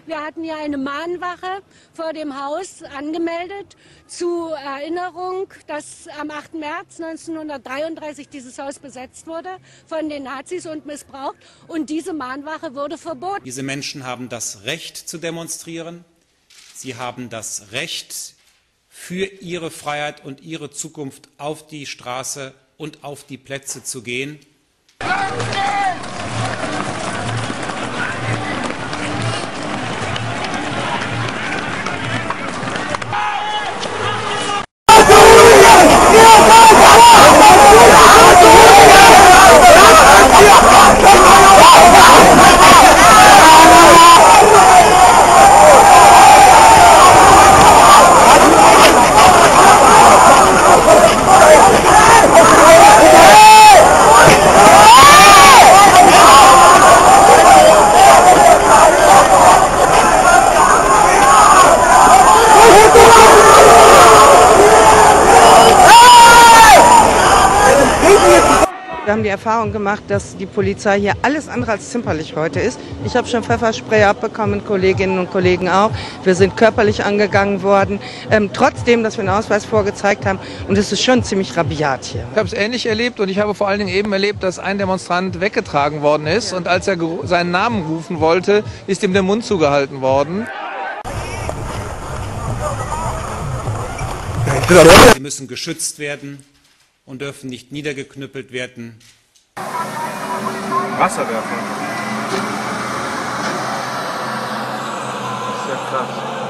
Wir hatten hier eine Mahnwache vor dem Haus angemeldet zur Erinnerung, dass am 8. März 1933 dieses Haus besetzt wurde von den Nazis und missbraucht. Und diese Mahnwache wurde verboten. Diese Menschen haben das Recht zu demonstrieren. Sie haben das Recht, für ihre Freiheit und ihre Zukunft auf die Straße und auf die Plätze zu gehen. Wir haben die Erfahrung gemacht, dass die Polizei hier alles andere als zimperlich heute ist. Ich habe schon Pfefferspray abbekommen, Kolleginnen und Kollegen auch. Wir sind körperlich angegangen worden, trotzdem, dass wir einen Ausweis vorgezeigt haben. Und es ist schon ziemlich rabiat hier. Ich habe es ähnlich erlebt und ich habe vor allen Dingen eben erlebt, dass ein Demonstrant weggetragen worden ist. Und als er seinen Namen rufen wollte, ist ihm der Mund zugehalten worden. Sie müssen geschützt werden und dürfen nicht niedergeknüppelt werden. Wasserwerfer. Das ist ja krass.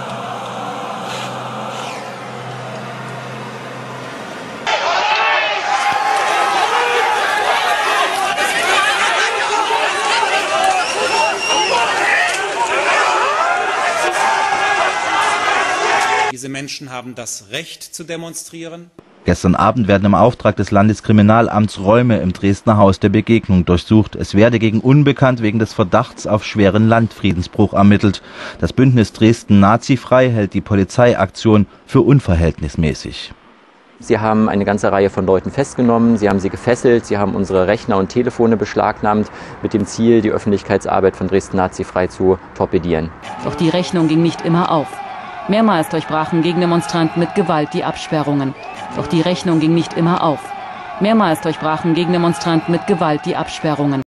Diese Menschen haben das Recht zu demonstrieren. Gestern Abend werden im Auftrag des Landeskriminalamts Räume im Dresdner Haus der Begegnung durchsucht. Es werde gegen Unbekannt wegen des Verdachts auf schweren Landfriedensbruch ermittelt. Das Bündnis Dresden Nazifrei hält die Polizeiaktion für unverhältnismäßig. Sie haben eine ganze Reihe von Leuten festgenommen, sie haben sie gefesselt, sie haben unsere Rechner und Telefone beschlagnahmt, mit dem Ziel, die Öffentlichkeitsarbeit von Dresden Nazifrei zu torpedieren. Doch die Rechnung ging nicht immer auf. Mehrmals durchbrachen Gegendemonstranten mit Gewalt die Absperrungen. Doch die Rechnung ging nicht immer auf. Mehrmals durchbrachen Gegendemonstranten mit Gewalt die Absperrungen.